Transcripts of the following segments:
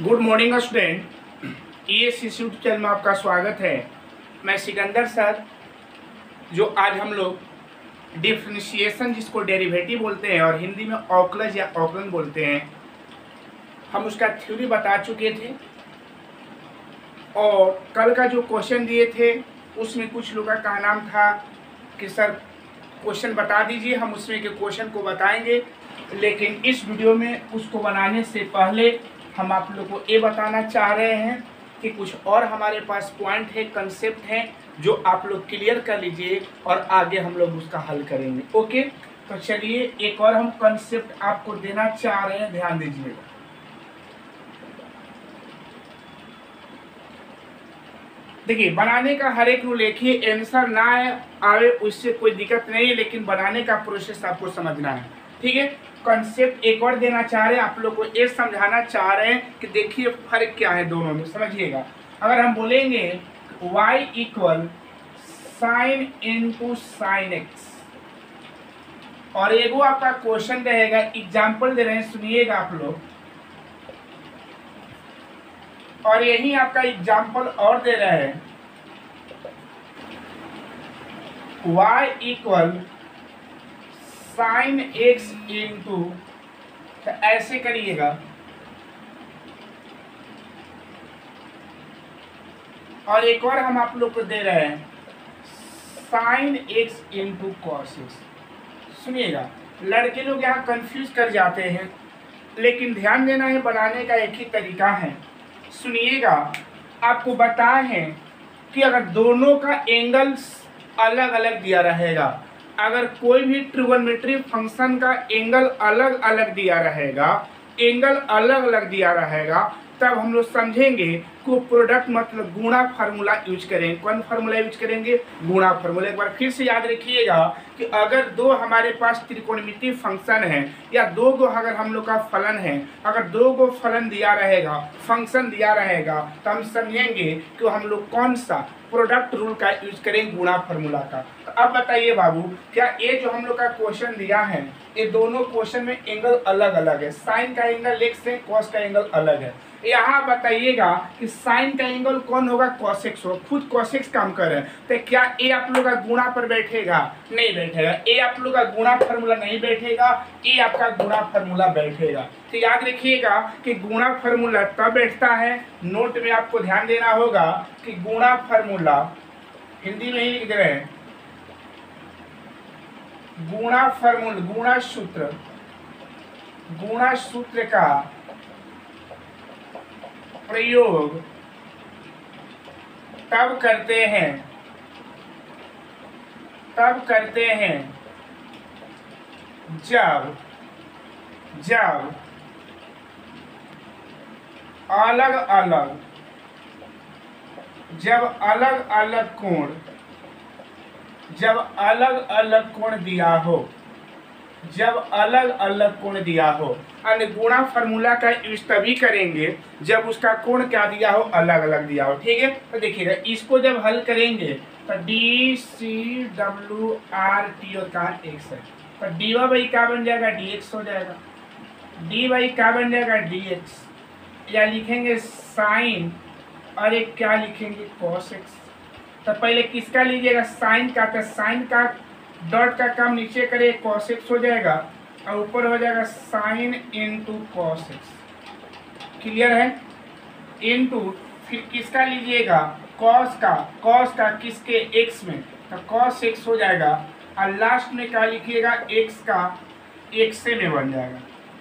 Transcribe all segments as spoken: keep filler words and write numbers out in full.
Good morning student, E S institute channel में आपका स्वागत है। मैं सिकंदर सर, जो आज हम लोग डिफरेंशिएशन जिसको डेरिवेटिव बोलते हैं और हिंदी में अवकलज या अवकलन बोलते हैं, हम उसका थ्योरी बता चुके थे। और कल का जो क्वेश्चन दिए थे उसमें कुछ लोगों का नाम था कि सर क्वेश्चन बता दीजिए, हम उसमें के क्वेश्चन को बताएंगे। लेकिन इस वीडियो में उसको बनाने से पहले हम आप लोग को ये बताना चाह रहे हैं कि कुछ और हमारे पास पॉइंट है, कंसेप्ट हैं, जो आप लोग क्लियर कर लीजिए और आगे हम लोग उसका हल करेंगे। ओके, तो चलिए एक और हम कंसेप्ट आपको देना चाह रहे हैं, ध्यान दीजिएगा। देखिए, बनाने का हर एक रूल एक ही, आंसर ना आए उससे कोई दिक्कत नहीं है, लेकिन बनाने का प्रोसेस आपको समझना है। ठीक है, कॉन्सेप्ट एक और देना चाह रहे हैं, आप लोग को ये समझाना चाह रहे हैं कि देखिए फर्क क्या है दोनों में, समझिएगा। अगर हम बोलेंगे y equal sine into sine x, और एगो आपका क्वेश्चन रहेगा, एग्जाम्पल दे रहे हैं, सुनिएगा आप लोग। और यही आपका एग्जाम्पल और दे रहे हैं, y equal sine x into, तो ऐसे करिएगा। और एक और हम आप लोग को दे रहे हैं sine x into cos x. सुनिएगा, लड़के लोग यहाँ कंफ्यूज कर जाते हैं, लेकिन ध्यान देना है, बनाने का एक ही तरीका है। सुनिएगा, आपको बताए हैं कि अगर दोनों का एंगल अलग अलग दिया रहेगा, अगर कोई भी ट्रिगोनोमेट्री फंक्शन का एंगल अलग अलग दिया रहेगा, एंगल अलग अलग दिया रहेगा, तब हम लोग समझेंगे कि प्रोडक्ट मतलब गुणा फार्मूला यूज करेंगे। कौन फार्मूला यूज करेंगे? गुणा फार्मूला। एक बार फिर से याद रखिएगा कि अगर दो हमारे पास त्रिकोणमितीय फंक्शन है या दो गो अगर हम लोग का फलन है, अगर दो गो फलन दिया रहेगा, फंक्शन दिया रहेगा, तो हम समझेंगे कि हम लोग कौन सा प्रोडक्ट रूल का यूज करेंगे, गुणा फार्मूला का। तो अब बताइए बाबू, क्या ये जो हम लोग का क्वेश्चन दिया है, ये दोनों क्वेश्चन में एंगल अलग अलग है। साइन का एंगल एक्स है, कॉस का एंगल अलग है। यहाँ बताइएगा कि साइन का एंगल कौन होगा? कॉस एक्स हो। खुद कॉस एक्स काम कर रहे हैं, तो क्या ए आप लोग का गुणा पर बैठेगा? नहीं बैठेगा। ए आप लोग का गुणा फार्मूला नहीं बैठेगा, ए आपका गुणा फार्मूला बैठेगा। तो याद रखिएगा कि गुणा फार्मूला तब बैठता है, नोट में आपको ध्यान देना होगा कि गुणा फार्मूला हिंदी में ही लिख रहे हैं, गुणा फार्मूला, गुणा सूत्र, गुणा सूत्र का प्रयोग तब करते हैं तब करते हैं जब जब अलग अलग जब अलग अलग कोण जब अलग अलग कोण दिया हो जब अलग अलग कोण दिया हो। अन्य गुणा फार्मूला का यूज तभी करेंगे जब उसका कोण क्या दिया हो? अलग अलग दिया हो। ठीक है, तो देखिएगा, इसको जब हल करेंगे तो D C W R T और का एक्स है, तो डी वाई बाई क्या बन जाएगा? डी एक्स हो जाएगा। डी वाई क्या बन जाएगा? डी एक्स, या लिखेंगे साइन, और एक क्या लिखेंगे? Cos x. तो पहले किसका लीजिएगा? साइन का। तो साइन का डॉट का काम नीचे करे, कॉस एक्स हो जाएगा, और ऊपर हो जाएगा sine into cos x. Clear है? इंटू फिर किसका लीजिएगा? कॉस का। कॉस का किसके? एक्स में, तो कॉस एक्स हो जाएगा, और लास्ट में क्या लिखिएगा? एक्स का एक्स में बन जाएगा।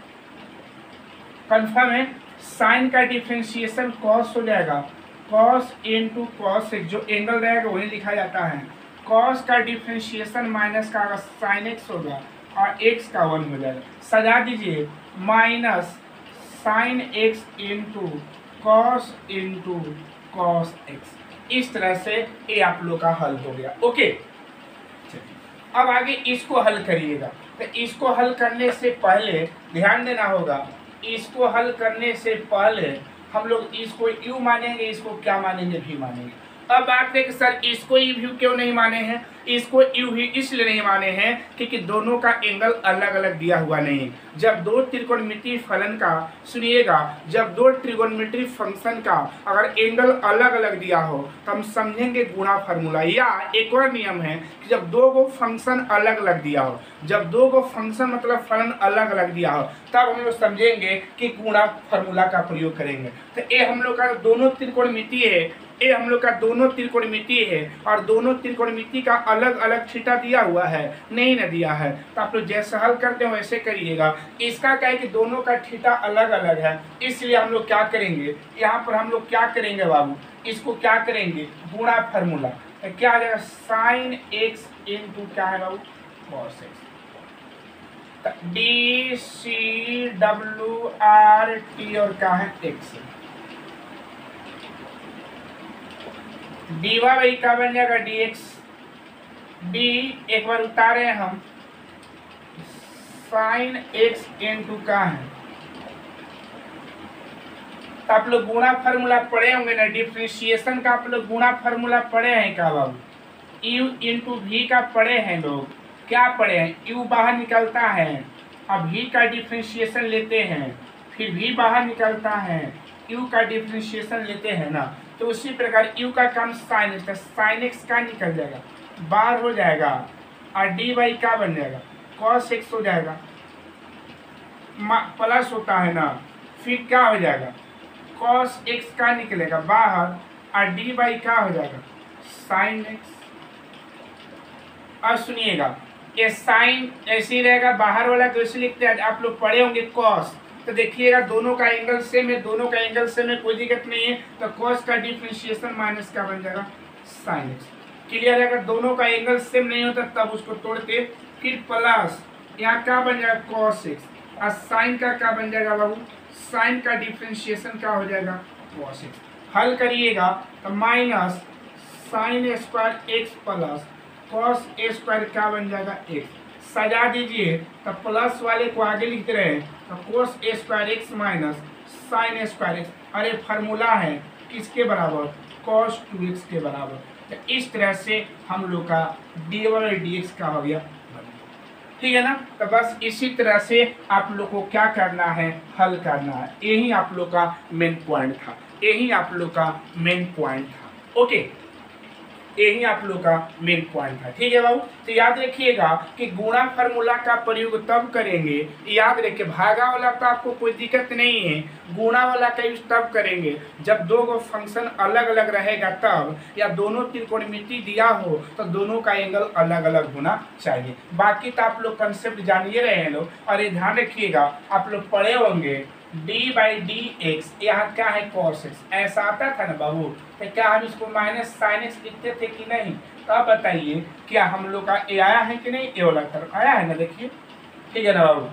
कंफर्म है? साइन का डिफरेंशिएशन कॉस हो जाएगा, कॉस इंटू कॉस एक्स, जो एंगल रहेगा वही लिखा जाता है। कॉस का डिफरेंशिएशन माइनस का साइन एक्स होगा, और एक्स का वन हो जाएगा। सजा दीजिए, minus sine x into cos into cos x. इस तरह से ये आप लोग का हल हो गया। ओके, अब आगे इसको हल करिएगा। तो इसको हल करने से पहले ध्यान देना होगा, इसको हल करने से पहले हम लोग इसको यू मानेंगे, इसको क्या मानेंगे? भी मानेंगे। अब बात है कि सर इसको ई व्यू क्यों नहीं माने हैं, इसको यू ही इसलिए नहीं माने हैं क्योंकि दोनों का एंगल अलग अलग दिया हुआ नहीं। जब दो त्रिकोणमितीय फलन का, सुनिएगा, जब दो त्रिकोणमितीय फंक्शन का अगर एंगल अलग अलग दिया हो तो हम समझेंगे गुणा फार्मूला। या एक और नियम है कि जब दो गो फंक्शन अलग अलग दिया हो, जब दो गो फंक्शन मतलब फलन अलग अलग दिया हो, तब हम लोग समझेंगे कि गुणा फार्मूला का प्रयोग करेंगे। तो ये हम लोग का दोनों त्रिकोणमितीय है, ये हम लोग का दोनों त्रिकोणमितीय है और दोनों त्रिकोणमितीय का अलग अलग थीटा दिया हुआ है, नहीं ना दिया है। तो आप लोग जैसे हल करते हो वैसे करिएगा। इसका क्या है कि दोनों का थीटा अलग अलग है, इसलिए हम लोग क्या करेंगे, यहाँ पर हम लोग क्या करेंगे बाबू, इसको क्या करेंगे, गुणा फार्मूला। तो क्या आ जाएगा, साइन एक्स इंटू क्या है बाबू, cos x. D C W R T और क्या है एक्स। डी वाई का बन जाएगा डी एक्स। डी एक बार उतारे हम, साइन एक्स इंटू का है। तो आप लोग गुणा फार्मूला पढ़े होंगे ना, डिफ्रेंशिएशन का आप लोग गुणा फार्मूला पढ़े हैं क्या बाबू, यू इंटू भी का पढ़े हैं लोग, क्या पढ़े हैं, यू बाहर निकलता है, अब भी का डिफ्रेंशिएशन लेते हैं, फिर भी बाहर निकलता है, यू का डिफ्रेंशिएशन लेते हैं ना। तो उसी प्रकार यू का काम साइन एक्स, साइन एक्स का निकल जाएगा, बाहर हो जाएगा, और डी वाई का बन जाएगा, कॉस एक्स हो जाएगा, प्लस होता है ना, फिर क्या हो जाएगा, कॉस एक्स का निकलेगा बाहर, और डी वाई का हो जाएगा साइन एक्स। अब सुनिएगा, ये साइन ऐसे ही रहेगा, बाहर वाला कैसे लिखते हैं आप लोग पढ़े होंगे, कॉस। तो देखिएगा दोनों का एंगल सेम है, दोनों का एंगल सेम है, कोई दिक्कत नहीं है। तो कॉस का डिफरेंशिएशन माइनस का बन जाएगा साइन एक्स। क्लियर है, अगर दोनों का एंगल सेम नहीं होता तब उसको तोड़ते, फिर प्लस यहाँ क्या बन जाएगा कॉस एक्स, और साइन का क्या बन जाएगा बाबू, साइन का डिफरेंशिएशन क्या हो जाएगा कॉस एक्स। हल करिएगा तो minus sine square x plus cos A square क्या बन जाएगा एक्स। सजा दीजिए तो प्लस वाले को आगे लिखते रहे, तो cos A square x minus sine square x. अरे फार्मूला है किसके बराबर, कॉस टू एक्स के बराबर। तो इस तरह से हम लोग का डी वाई डी एक्स का हो गया, ठीक है ना। तो बस इसी तरह से आप लोग को क्या करना है, हल करना है। यही आप लोग का मेन पॉइंट था, यही आप लोग का मेन पॉइंट था। ओके, यही आप लोग का मेन पॉइंट है, ठीक है बाबू। तो याद रखिएगा कि गुणा फार्मूला का प्रयोग तब करेंगे, याद रखिए, भागा वाला तो आपको कोई दिक्कत नहीं है, गुणा वाला का यूज तब करेंगे जब दो गो फंक्शन अलग अलग रहेगा तब, या दोनों त्रिकोणमिति दिया हो तो दोनों का एंगल अलग अलग होना चाहिए। बाकी तो आप लोग कंसेप्ट जानिए रहे हैं लोग, और ये ध्यान रखिएगा आप लोग पढ़े होंगे डी बाई डी एक्स, यहाँ क्या है कॉस एक्स, ऐसा आता था ना बाबू। तो क्या हम इसको माइनस साइन एक्स लिखते थे कि नहीं, तो आप बताइए क्या हम लोग का ए आया है कि नहीं, ए वाला तरफ आया है ना, देखिए, ठीक है ना बाबू।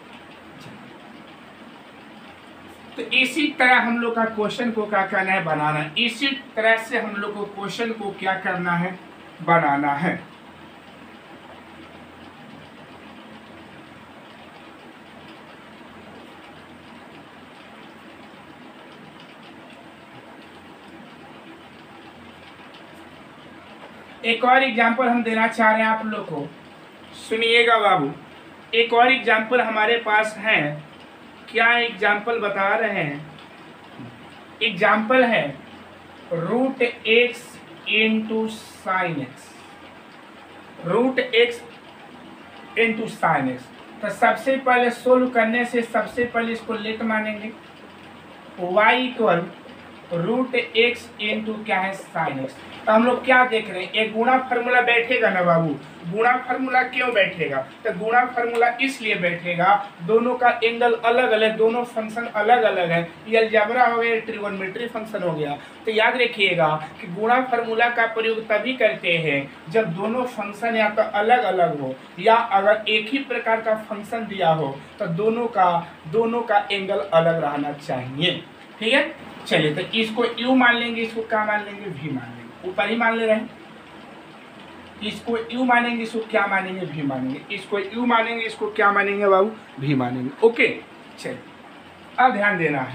तो इसी तरह हम लोग का क्वेश्चन को क्या करना है, बनाना है। इसी तरह से हम लोग को क्वेश्चन को क्या करना है, बनाना है। एक और एग्जाम्पल हम देना चाह रहे हैं आप लोग को, सुनिएगा बाबू। एक और एग्जाम्पल हमारे पास है, क्या एग्जाम्पल बता रहे हैं, एग्जाम्पल है root x into sine x, root x into sine x. तो सबसे पहले सोल्व करने से सबसे पहले इसको लेट मानेंगे, y equal root x into क्या है साइन एक्स। तो हम लोग क्या देख रहे हैं, एक गुणा फार्मूला बैठेगा ना बाबू। गुणा फार्मूला क्यों बैठेगा, तो गुणा फार्मूला इसलिए बैठेगा, दोनों का एंगल अलग अलग, दोनों फंक्शन अलग अलग है, ये अलजेब्रा हो गया, ट्रिगोनोमेट्री फंक्शन हो गया। तो याद रखिएगा कि गुणा फार्मूला का प्रयोग तभी करते हैं जब दोनों फंक्शन या तो अलग अलग हो, या अगर एक ही प्रकार का फंक्शन दिया हो तो दोनों का दोनों का एंगल अलग रहना चाहिए, ठीक है। चलिए, तो इसको यू मान लेंगे, इसको क्या मान लेंगे, भी मान लेंगे, ऊपर ही मान ले रहे हैं। इसको यू मानेंगे, इसको क्या मानेंगे, भी मानेंगे। इसको यू मानेंगे, इसको क्या मानेंगे बाबू, भी मानेंगे। ओके, चलिए अब ध्यान देना है,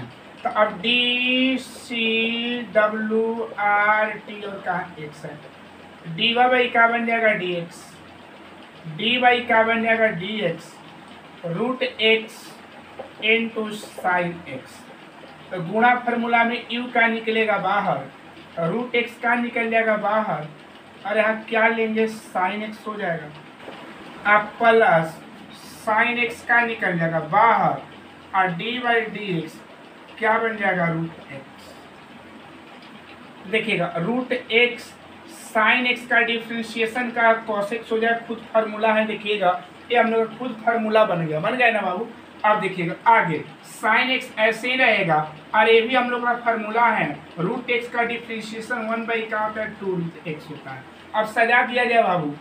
तो अब D C W R T और कहा एक्स है, डी वाई बाई क्या बन जाएगा डी एक्स, डी वाई क्या बन जाएगा D x root x into sine x. तो गुणा फॉर्मूला में यू का निकलेगा बाहर, रूट एक्स का निकल जाएगा बाहर, और यहाँ क्या लेंगे साइन एक्स हो जाएगा, अब प्लस साइन एक्स का निकल जाएगा बाहर, और डी बाई डी एक्स क्या बन जाएगा रूट एक्स। देखिएगा रूट एक्स साइन एक्स का डिफ्रेंशिएशन का कॉस एक्स हो जाएगा, खुद फार्मूला है, देखिएगा ये हम लोग खुद फार्मूला बन गया, बन गया ना बाबू। अब देखिएगा आगे साइन एक्स ऐसे ही रहेगा, और ये भी हम लोग का फार्मूला है, रूट एक्स का डिफ्रेंशिएशन वन बाई क्या होता है टू रूट एक्स होता है। अब सजा दिया जाए बाबू,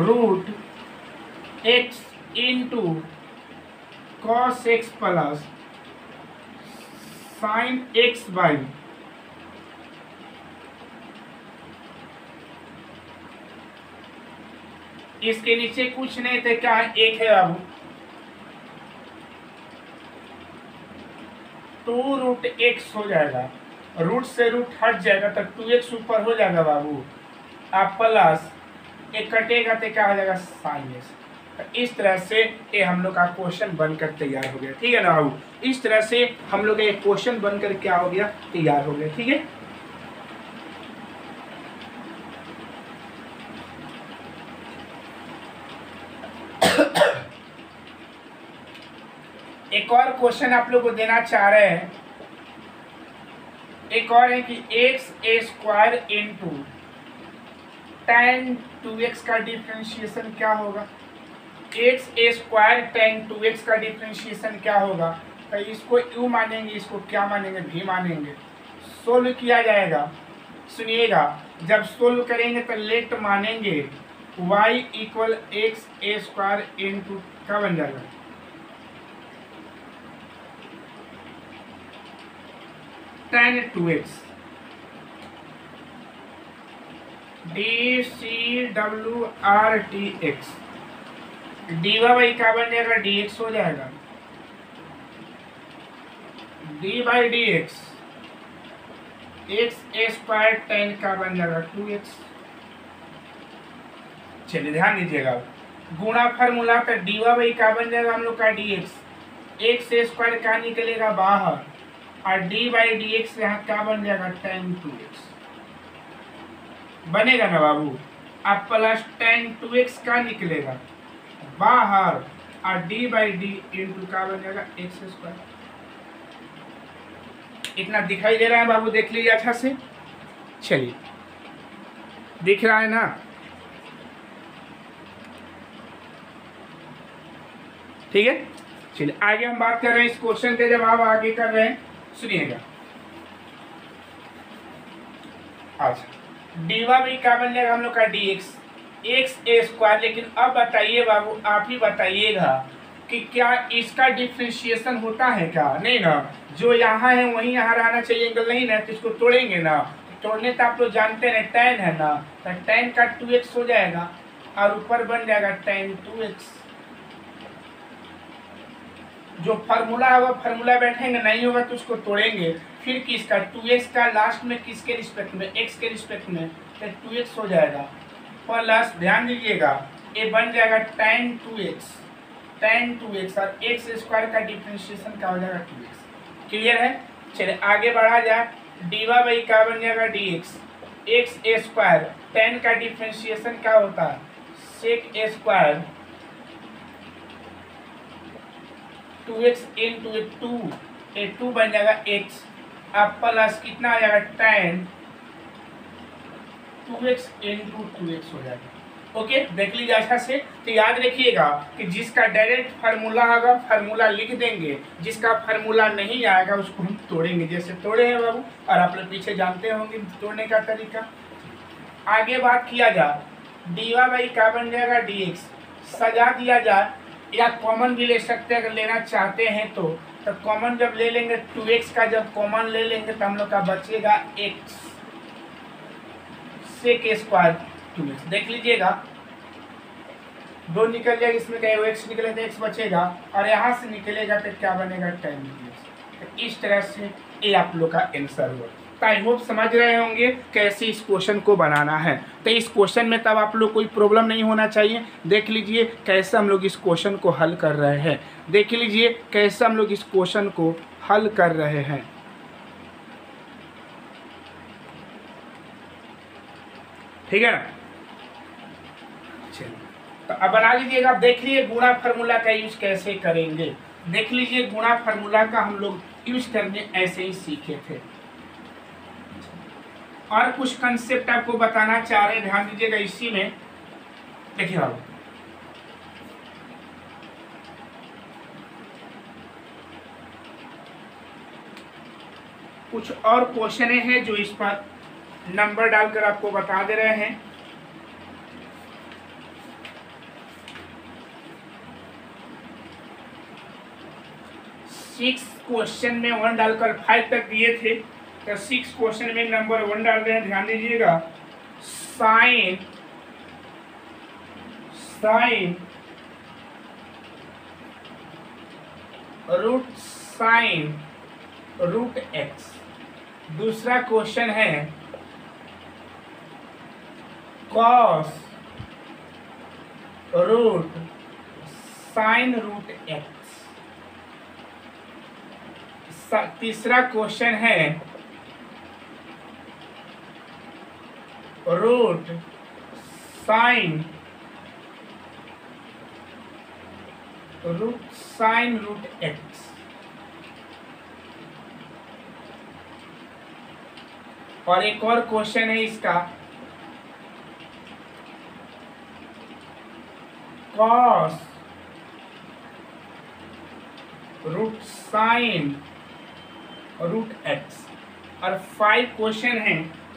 root x into cos x plus sine x by इसके नीचे कुछ नहीं थे, क्या है एक है बाबू, टू रूट एक्स हो जाएगा, रूट से रूट हट जाएगा तो टू एक्स ऊपर हो जाएगा बाबू, आप प्लस एक कटेगा तो क्या हो जाएगा साइन एक्स। तो इस तरह से ये हम लोग का क्वेश्चन बनकर तैयार हो गया, ठीक है ना बाबू। इस तरह से हम लोग का एक क्वेश्चन बनकर क्या हो गया तैयार हो गया, ठीक है। एक और क्वेश्चन आप लोग को देना चाह रहे हैं, एक और है कि एक्स ए square into tan two x का डिफ्रेंशिएशन क्या होगा, एक्स ए स्क्वायर टेन टू एक्स का डिफ्रेंशिएशन क्या होगा। तो इसको यू मानेंगे, इसको क्या मानेंगे भी मानेंगे, सोल्व किया जाएगा। सुनिएगा जब सोल्व करेंगे तो लेट मानेंगे y इक्वल एक्स ए स्क्वायर इंटू क्या बन जाएगा ten two x, D C W R T x, D y क्या बन जाएगा डी एक्स हो जाएगा, D by D x x A square ten का बन जाएगा टू एक्स। चलिए ध्यान दीजिएगा, गुणा फार्मूला का डी वाई क्या बन जाएगा हम लोग का डी एक्स, एक्स ए स्क्वायर का निकलेगा बाहर, और डी बाई डी एक्स यहाँ क्या बन जाएगा टेन टू एक्स बनेगा ना बाबू। अब प्लस टेन टू एक्स का निकलेगा बाहर, और डी बाई डी इंटू का बन जाएगा एक्स स्क्वायर। इतना दिखाई दे रहा है बाबू, देख लीजिए अच्छा से। चलिए दिख रहा है ना, ठीक है। चलिए आगे हम बात कर रहे हैं इस क्वेश्चन के जवाब आगे कर रहे हैं, सुनिएगा। अच्छा डी वाई क्या बन जाएगा हम लोग का डी एक्स एक्स ए स्क्वायर। लेकिन अब बताइए बाबू, आप ही बताइएगा कि क्या इसका डिफ्रेंशिएशन होता है क्या, नहीं ना, जो यहाँ है वहीं यहाँ रहना चाहिए, अगर नहीं ना तो इसको तोड़ेंगे ना, तोड़ने तो आप लोग जानते हैं टेन है ना, तो टेन का टू एक्स हो जाएगा, और ऊपर बन जाएगा टेन टू एक्स। जो फार्मूला होगा फार्मूला बैठेंगे, नहीं होगा तो उसको तोड़ेंगे, फिर किसका टू एक्स का लास्ट में किसके रिस्पेक्ट में एक्स के रिस्पेक्ट में, तो टू एक्स हो जाएगा प्लस, ध्यान दीजिएगा ये बन जाएगा ten two x, ten two x और एक्स स्क्वायर का डिफ्रेंशिएशन क्या हो जाएगा टू एक्स। क्लियर है। चलिए आगे बढ़ा जाए, डी वाई बाई क्या बन जाएगा डी एक्स एक्स ए स्क्वायर, टेन का डिफ्रेंशिएशन क्या होता है sec a square two x into a two, a two बन जाएगा एक्स, अब प्लस कितना आ जाएगा ten two x into two x हो जाएगा। ओके देख लीजिए अच्छा से। तो याद रखिएगा कि जिसका डायरेक्ट फार्मूला होगा फार्मूला लिख देंगे, जिसका फार्मूला नहीं आएगा उसको हम तोड़ेंगे, जैसे तोड़े हैं बाबू, और आप लोग पीछे जानते होंगे तोड़ने का तरीका। आगे बात किया जाए डी वाई बाई क्या बन जाएगा डी एक्स, सजा दिया जाए या कॉमन भी ले सकते हैं अगर लेना चाहते हैं तो। तो कॉमन जब ले लेंगे टू एक्स का जब कॉमन ले लेंगे तो हम लोग का बचेगा x sec square two x. देख लीजिएगा दो निकल जाएगा, इसमें क्या एक्स निकले तो एक्स बचेगा, और यहाँ से निकलेगा तो क्या बनेगा टेन निकलेगा। तो इस तरह से ये आप लोग का आंसर हुआ। तो आई होप समझ रहे होंगे कैसे इस क्वेश्चन को बनाना है। तो इस क्वेश्चन में तब आप लोग कोई प्रॉब्लम नहीं होना चाहिए। देख लीजिए कैसे हम लोग इस क्वेश्चन को हल कर रहे हैं, देख लीजिए कैसे हम लोग इस क्वेश्चन को हल कर रहे हैं। ठीक है ना, चलिए तो अब बना लीजिएगा। अब देख लीजिए गुणा फार्मूला का यूज कैसे करेंगे। देख लीजिए गुणा फार्मूला का हम लोग यूज करने ऐसे ही सीखे थे, और कुछ कंसेप्ट आपको बताना चाह रहे हैं, ध्यान दीजिएगा इसी में। देखिए बाबू, कुछ और क्वेश्चन हैं जो इस पर नंबर डालकर आपको बता दे रहे हैं। सिक्स क्वेश्चन में वन डालकर फाइव तक दिए थे, तो सिक्स क्वेश्चन में नंबर वन डाल रहे हैं, ध्यान दीजिएगा। Sine sine root sine root x. दूसरा क्वेश्चन है cos root sine root x. तीसरा क्वेश्चन है root sine root sine root x. और एक और क्वेश्चन है इसका cos root sine root x. और फाइव क्वेश्चन है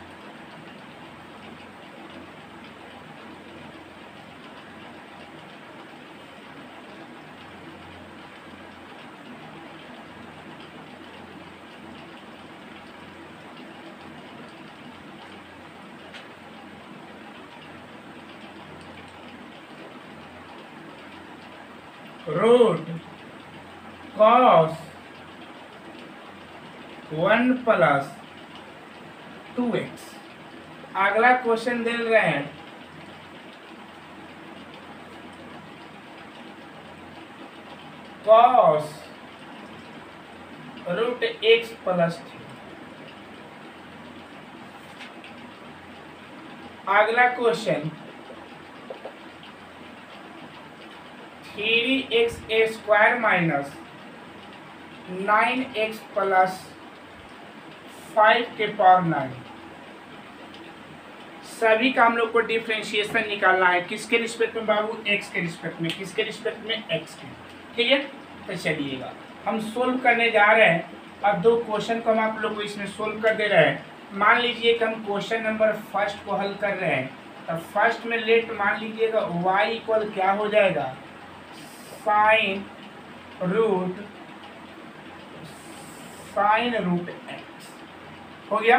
root cos one plus two x. अगला क्वेश्चन दे रहे हैं cos root x plus three. अगला क्वेश्चन थ्री एक्स ए square minus nine x plus five के पावर नाइन। सभी का हम लोग को डिफ्रेंशिएशन निकालना है, किसके रिस्पेक्ट में बाबू? एक्स के रिस्पेक्ट में। किसके रिस्पेक्ट में? एक्स के। ठीक है, तो चलिएगा हम सोल्व करने जा रहे हैं। अब दो क्वेश्चन को हम आप लोग को इसमें सोल्व कर दे रहे हैं। मान लीजिए कि हम क्वेश्चन नंबर फर्स्ट को हल कर रहे हैं, तो फर्स्ट में लेट मान लीजिएगा y इक्वल क्या हो जाएगा? Sine root sine root x हो गया।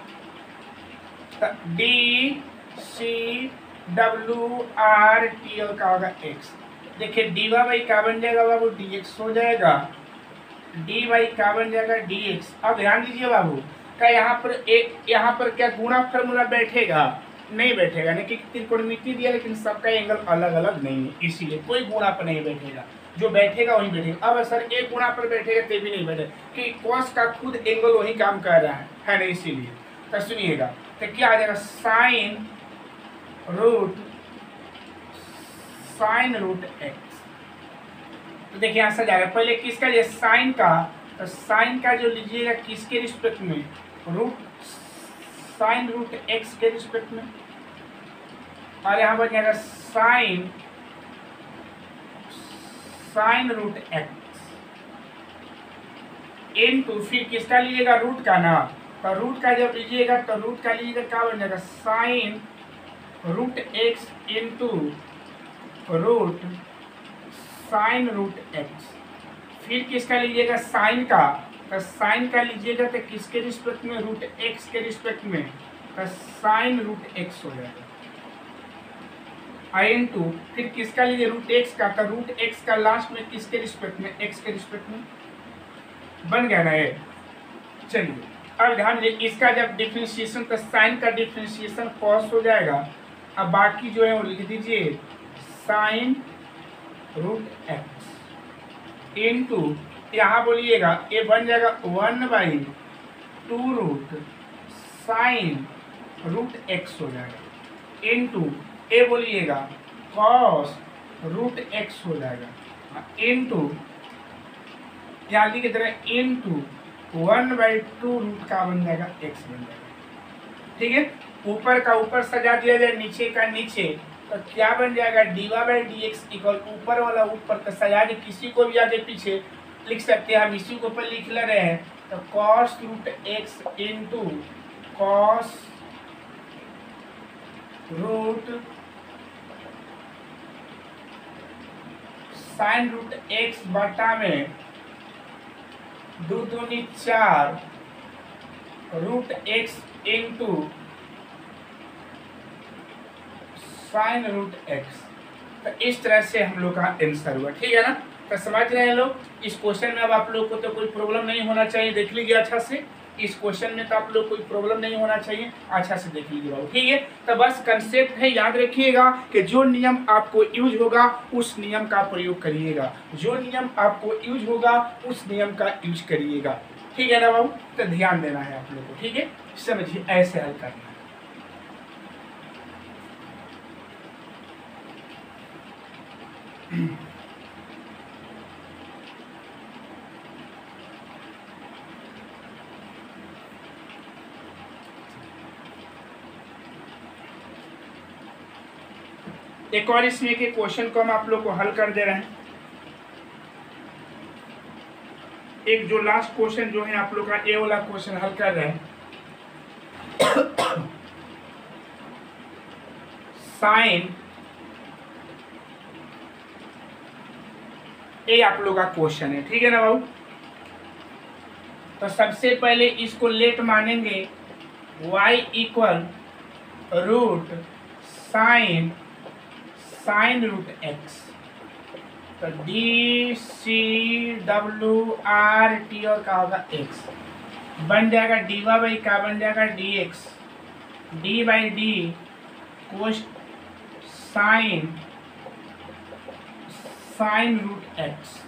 D C W R T L का होगा एक्स। देखिए डी वाई बाई क्या बन जाएगा बाबू? डी एक्स हो जाएगा। डी वाई क्या बन जाएगा? D x. अब ध्यान दीजिए बाबू, क्या यहाँ पर एक यहाँ पर क्या गुणा फॉर्मूला बैठेगा? नहीं बैठेगा, नहीं कि त्रिकोणमिति दिया लेकिन सबका एंगल अलग अलग नहीं है, इसीलिए कोई गुणा पर नहीं बैठेगा। जो बैठेगा वही बैठेगा। अब सर एक गुणा पर बैठेगा तो भी नहीं बैठेगा, कि कॉस का खुद एंगल वही काम कर रहा है, है ना, इसीलिए। तो सुनिएगा, तो क्या आ जाएगा? Sine root sine root x. तो देखिए यहाँ से जा रहा है, पहले किसका लिए? साइन का। तो साइन का जो लीजिएगा किसके रिस्पेक्ट में? रूट साइन रूट एक्स के रिस्पेक्ट में। और यहाँ बन जाएगा sine sine root x into, फिर किसका लीजिएगा? रूट का ना। तो रूट का जब लीजिएगा तो रूट का लीजिएगा क्या बन जाएगा? Sine root x into root sine root x. फिर किसका लीजिएगा? साइन का। तो साइन का लीजिएगा तो किसके रिस्पेक्ट में? रूट एक्स के रिस्पेक्ट में। तो साइन रूट एक्स हो जाएगा। आई इंटू फिर किसका लीजिए? रूट एक्स का। तो रूट एक्स का लास्ट में किसके रिस्पेक्ट में? एक्स के रिस्पेक्ट में। बन गया ना ये। चलिए अब ध्यान दीजिए, इसका जब डिफ्रेंशिएशन तो साइन का डिफ्रेंशिएशन कॉस हो जाएगा। अब बाकी जो है वो लिख दीजिए साइन रूट एक्स इंटू, यहाँ बोलिएगा ये बन जाएगा one by two root sine root x हो जाएगा इंटू, ए बोलिएगा कॉस रूट एक्स हो जाएगा इंटू, यहाँ की तरह into one by two root का बन जाएगा एक्स बन जाएगा। ठीक है, ऊपर का ऊपर सजा दिया जाए, नीचे का नीचे, तो क्या बन जाएगा dy by D x equal, ऊपर वाला ऊपर का सजा के किसी को भी आगे पीछे लिख सकते हैं, हम इसी को ऊपर लिख ले रहे हैं। तो cos root x into cos root sine root x बटा में दो दूनी चार root x into sine root x. तो इस तरह से हम लोग का आंसर हुआ। ठीक है ना, तो समझ रहे हैं लोग। इस क्वेश्चन में अब आप लोग को तो कोई प्रॉब्लम नहीं होना चाहिए, देख लीजिए अच्छा से। इस क्वेश्चन में तो आप लोग कोई प्रॉब्लम नहीं होना चाहिए, अच्छा से देख लीजिए बाबू। ठीक है, तो बस कंसेप्ट है, याद रखिएगा कि जो नियम आपको यूज होगा उस नियम का प्रयोग करिएगा, जो नियम आपको यूज होगा उस नियम का यूज करिएगा। ठीक है ना बाबू, तो ध्यान देना है आप लोग को। ठीक है, समझिए ऐसे हल करना है। एक और इसमें के क्वेश्चन को हम आप लोग को हल कर दे रहे हैं। एक जो लास्ट क्वेश्चन जो है आप लोग का ए वाला क्वेश्चन हल कर रहे हैं। साइन ए आप लोग का क्वेश्चन है। ठीक है ना बाबू, तो सबसे पहले इसको लेट मानेंगे y equal root sine sine root x. तो D C W R T और का होगा एक्स, बन जाएगा डीवा बाई का बन जाएगा D x, d by d cos sine sine root x.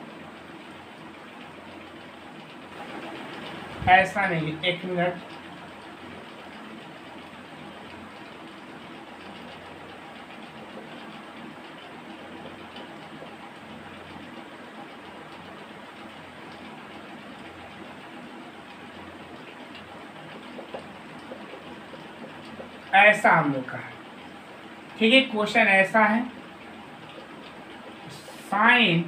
ऐसा नहीं, एक मिनट, ऐसा हम लोग का है। ठीक है, क्वेश्चन ऐसा है sine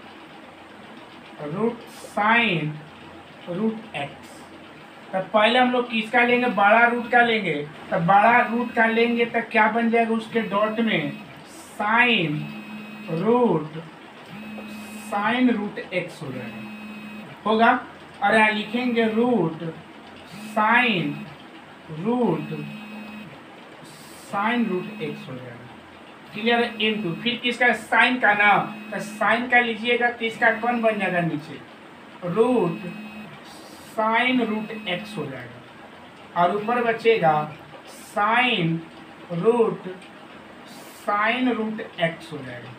root sine root x. तो पहले हम लोग किसका लेंगे, बड़ा रूट का लेंगे। तो बड़ा रूट का लेंगे तो क्या बन जाएगा उसके डॉट में sine root sine root x हो जाएगा होगा, और यहाँ लिखेंगे root sine root sine root x हो जाएगा। क्लियर है, इनटू फिर किसका साइन का नाम, तो साइन का लीजिएगा तो इसका कौन बन जाएगा नीचे रूट साइन रूट एक्स हो जाएगा, और ऊपर बचेगा sine root sine root x हो जाएगा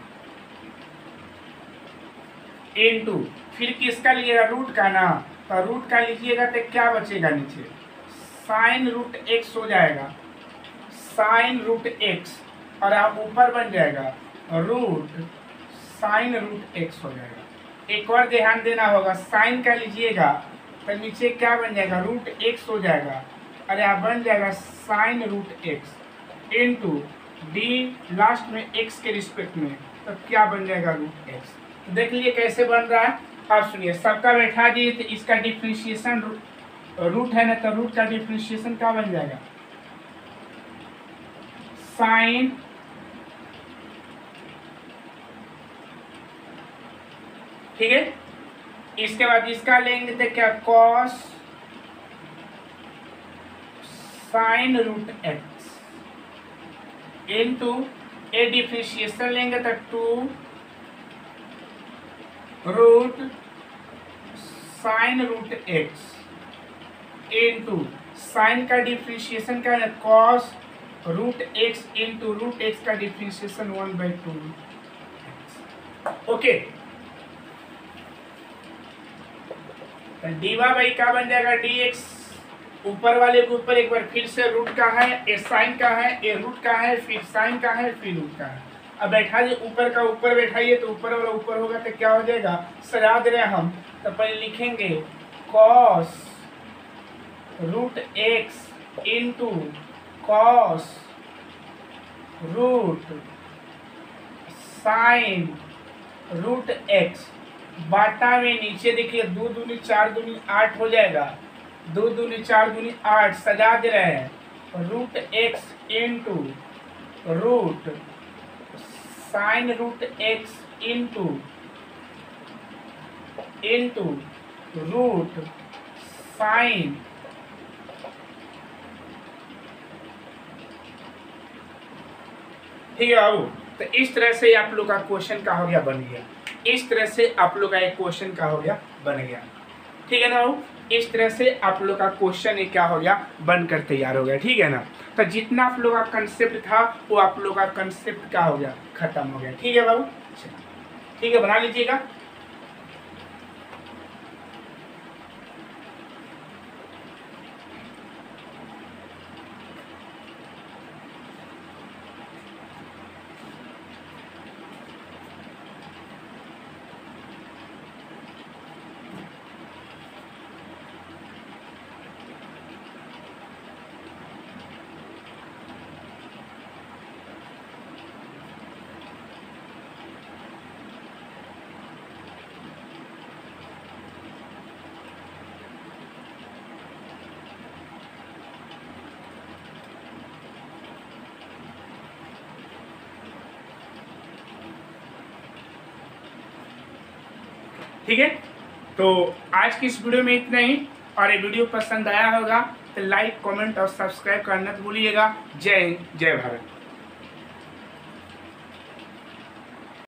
इनटू फिर किसका लीजिएगा रूट का नाम, तो रूट का लीजिएगा तो क्या बचेगा नीचे साइन रूट एक्स हो जाएगा, साइन रूट एक्स, और आप ऊपर बन जाएगा रूट साइन रूट एक्स हो जाएगा। एक और ध्यान देना होगा, साइन का लीजिएगा तो नीचे क्या बन जाएगा रूट एक्स हो जाएगा, और यहाँ बन जाएगा sine root x into the last में एक्स के रिस्पेक्ट में, तो क्या बन जाएगा रूट एक्स। तो देख लीजिए कैसे बन रहा है। अब सुनिए, सबका बैठा दिए तो इसका डिफ्रेंशिएशन रूट है ना, तो रूट का डिफ्रेंशिएशन क्या बन जाएगा साइन ठीक है। इसके बाद इसका लेंगे तो क्या cos sine root x into a differentiation लेंगे तो two root sine root x into sine का डिफ्रेंशिएशन क्या है cos root x into root x का differentiation one by two. Okay, dy by का बन जाएगा डी एक्स, ऊपर वाले के ऊपर एक बार फिर से रूट का है, ए साइन का है, ए रूट का है, फिर साइन का है, फिर रूट का है। अब बैठाइए ऊपर का ऊपर बैठाइए तो ऊपर वाला ऊपर होगा तो क्या हो जाएगा, सजा दे रहे हम तो पहले लिखेंगे cos root x into cos root sine root x बाटा में नीचे देखिए दो दूनी चार दूनी आठ हो जाएगा, दो दूनी चार दूनी आठ, सजा दे रहे हैं root x into root sine root x into into root sine ठीक है बाबू। तो इस तरह से आप लोग का क्वेश्चन का हो गया बन गया, इस तरह से आप लोग का एक क्वेश्चन का हो गया बन गया, ठीक है ना बाबू। इस तरह से आप लोग का क्वेश्चन एक क्या हो गया बनकर तैयार हो गया, ठीक है ना। तो जितना आप लोग का कंसेप्ट था वो आप लोग का कंसेप्ट क्या हो गया खत्म हो गया, ठीक है बाबू। ठीक है, बना लीजिएगा। ठीक है, तो आज की इस वीडियो में इतना ही, और ये वीडियो पसंद आया होगा तो लाइक कमेंट और सब्सक्राइब करना तो भूलिएगा। जय हिंद, जय भारत।